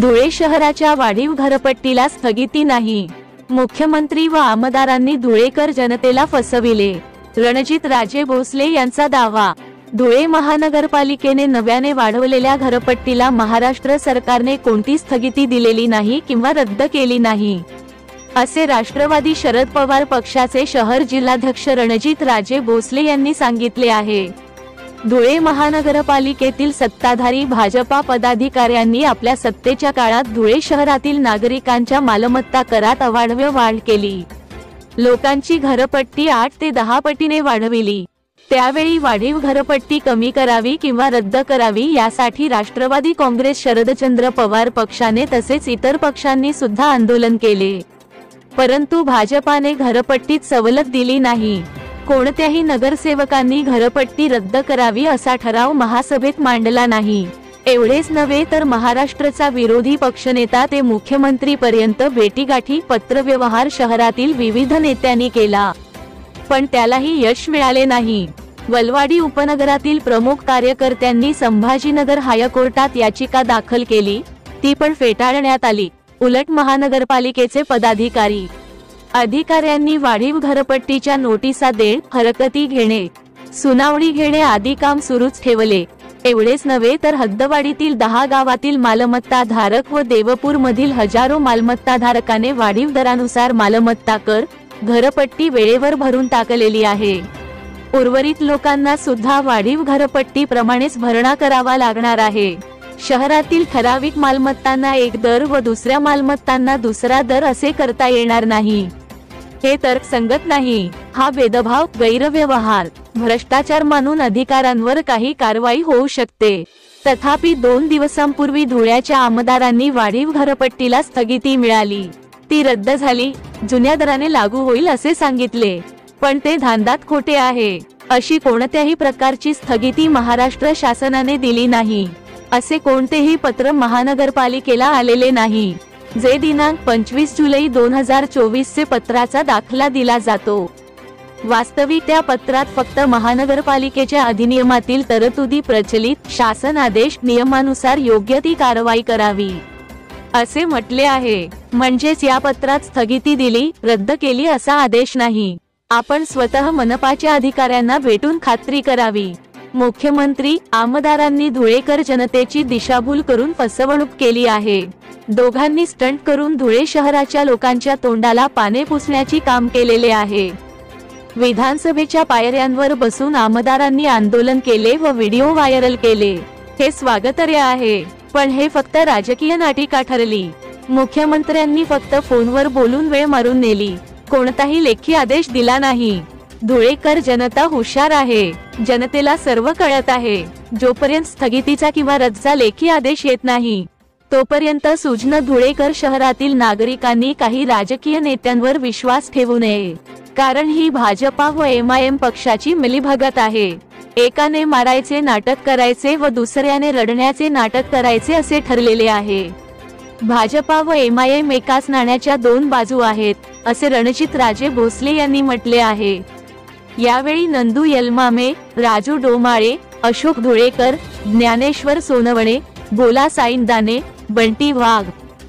धुळे शहराच्या वाढीव घरपट्टीला स्थगिती नाही। मुख्यमंत्री व आमदारांनी धुळेकर जनतेला फसविले, रणजित राजे भोसले यांचा दावा। धुळे महानगरपालिकेने नव्याने वाढवलेल्या घरपट्टीला महाराष्ट्र सरकारने कोणती स्थगिती दिलेली नाही किंवा रद्द केली नाही, असे राष्ट्रवादी शरद पवार पक्षाचे शहर जिल्हाध्यक्ष रणजित राजे भोसले यांनी सांगितले आहे। धुळे महानगरपालिकेतील सत्ताधारी भाजपा पदाधिकाऱ्यांनी आपल्या सत्तेच्या काळात धुळे शहरातील नागरिकांच्या मालमत्ता करात अवाढव्य वाढ केली। लोकांची घरपट्टी 8 ते 10 पटीने वाढविली। त्यावेळी वाढीव घरपट्टी कमी करावी किंवा रद्द करावी यासाठी राष्ट्रवादी काँग्रेस शरदचंद्र पवार पक्षाने तसेच इतर पक्षांनी सुद्धा आंदोलन केले, परंतु भाजपाने घरपट्टीत सवलत दिली नाही। कोणत्याही नगरसेवकांनी घरपट्टी रद्द करावी असा ठराव महासभेत मांडला नाही। एवढेच नव्हे तर महाराष्ट्राचा विरोधी पक्षनेता ते मुख्यमंत्री पर्यंत भेटीगाठी पत्रव्यवहार शहरातील विविध नेत्यांनी केला, पण त्यालाही यश मिळाले नाही। वलवाडी उपनगरातील प्रमुख कार्यकर्त्यांनी संभाजीनगर हायकोर्टात याचिका दाखल केली, ती पण फेटाळण्यात आली। उलट महानगरपालिकेचे पदाधिकारी अधिकाऱ्यांनी वाढीव घरपट्टीच्या नोटिसा देणे, हरकती घेणे, सुनावणी घेणे आदी काम सुरूच ठेवले। एवढेच नव्हे तर हद्दवाढीतील 10 गावातील मालमत्ता धारक व देवपूर मधील हजारो मालमत्ता धारकाने वाढीव दरानुसार मालमत्ता कर, घरपट्टी वेळेवर भरून टाकलेली आहे। उर्वरित लोकांना सुद्धा वाढीव घरपट्टी प्रमाणेच भरणा करावा लागणार आहे। शहरातील ठराविक मालमत्तांना एक दर व दुसऱ्या मालमत्तांना दुसरा दर असे करता येणार नाही। हे तर्कसंगत नाही। हा भेदभाव, गैरव्यवहार, भ्रष्टाचार मानून अधिकाऱ्यांवर काही कारवाई होऊ शकते। तथापि 2 दिवसांपूर्वी धुळ्याच्या आमदारांनी वाढीव घरपट्टीला स्थगिती मिळाली, ती रद्द झाली, जुन्या दराने लागू होईल असे सांगितले, पण ते धांदात खोटे आहे। अशी कोणत्याही प्रकारची स्थगिती महाराष्ट्र शासनाने दिली नाही, असे कोणतेही पत्र महानगरपालिकेला आलेले नाही। जे दिनांक 25 जुलै 2024 चे पत्राचा दाखला दिला जातो। वास्तविक त्या पत्रात फक्त महानगरपालिकेच्या अधिनियमातील तरतुदी प्रचलित, शासन आदेश नियमानुसार योग्य ती कारवाई करावी असे म्हटले आहे। म्हणजेच या पत्रात स्थगिती दिली, रद्द केली असा आदेश नाही। आपण स्वतः मनपाच्या अधिकाऱ्यांना भेटून खात्री करावी। मुख्यमंत्री, आमदारांनी धुळेकर जनतेची दिशाभूल करून फसवणूक केली आहे। दोघांनी स्टंट करून धुळे शहराच्या लोकांच्या तोंडाला पाने पुसण्याची काम केलेले आहे। विधानसभेच्या पायऱ्यांवर बसून आमदारांनी आंदोलन केले व व्हिडिओ व्हायरल केले, हे स्वागतार्ह आहे, पण हे फक्त राजकीय नाटिका ठरली। मुख्यमंत्र्यांनी फक्त फोनवर बोलून वेळ मारून नेली, कोणताही लेखी आदेश दिला नाही। धुळेकर जनता हुशार आहे, जनतेला सर्व कळत आहे। जोपर्यंत स्थगितीचा किंवा रद्दचा लेखी आदेश येत नाही, तोपर्यंत सुज्ञ धुळेकर शहरातील नागरिकांनी काही राजकीय नेत्यांवर विश्वास ठेवू नये, कारण ही भाजपा व MIM पक्षाची मिलीभगत आहे। एकाने मारायचे नाटक करायचे व दुसऱ्याने रडण्याचे नाटक करायचे असे ठरलेले आहे। भाजपा व MIM एकाच नाण्याच्या 2 बाजू आहेत, असे रणजित राजे भोसले यांनी म्हटले आहे। यावेळी नंदू यलमामे, राजू डोमाळे, अशोक धुळेकर, ज्ञानेश्वर सोनवणे, बोला साईंदाने, बंटी वाघ,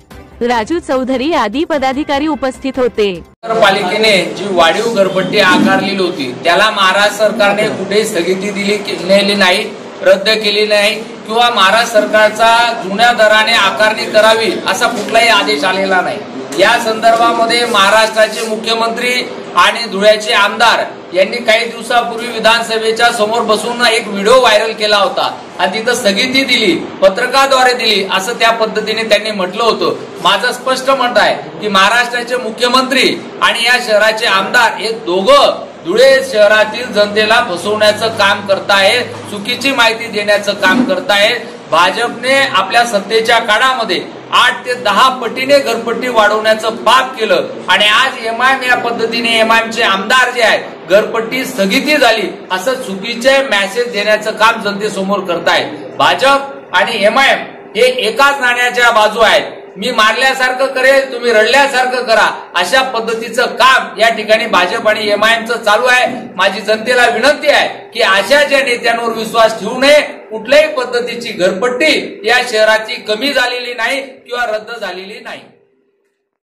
राजू चौधरी आदी पदाधिकारी उपस्थित होते। नगरपालिकेने जी वाढीव घरपट्टी आकारलेली होती त्याला महाराष्ट्र सरकारने कुठे स्थगिती दिली नाही, रद्द केली नाही किंवा महाराष्ट्र सरकारचा जुन्या दराने आकारणी करावी असा कुठलाही आदेश आलेला नाही। या संदर्भामध्ये महाराष्ट्राचे मुख्यमंत्री आणि धुळ्याचे आमदार यांनी काही दिवसापूर्वी विधानसभेच्या समोर बसून एक व्हिडिओ व्हायरल केला होता आणि तिथं स्थगिती दिली, पत्रकाद्वारे दिली असं त्या पद्धतीने त्यांनी म्हटलं होतं। माझं स्पष्ट मत आहे की महाराष्ट्राचे मुख्यमंत्री आणि या शहराचे आमदार हे दोघं धुळे शहरातील जनतेला फसवण्याचं काम करताय, चुकीची माहिती देण्याचं काम करताय। भाजपने आपल्या सत्तेच्या काळामध्ये 8 ते 10 पटीने घरपट्टी वाढवण्याचं पाप केलं आणि आज MIM या पद्धतीने MIM चे आमदार जे आहेत घरपट्टी स्थगिती झाली असं चुकीचे मेसेज देण्याचं काम जनतेसमोर करतायत। भाजप आणि MIM हे एकाच नाण्याच्या बाजू आहेत। मी मारल्यासारखं करेल, तुम्ही रडल्यासारखं करा, अशा पद्धतीचं काम या ठिकाणी भाजप आणि MIMचं चालू आहे। माझी जनतेला विनंती आहे की अशा ज्या नेत्यांवर विश्वास ठेवू नये, कुठल्याही पद्धतीची घरपट्टी या शहराची कमी झालेली नाही किंवा रद्द झालेली नाही.